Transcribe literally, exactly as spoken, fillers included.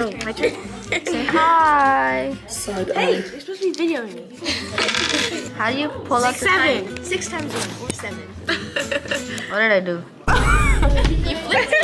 Oh, my turn. Say hi. Side hey, you're supposed to be videoing me. How do you pull up the seven? time? Six times one or seven. What did I do? You flipped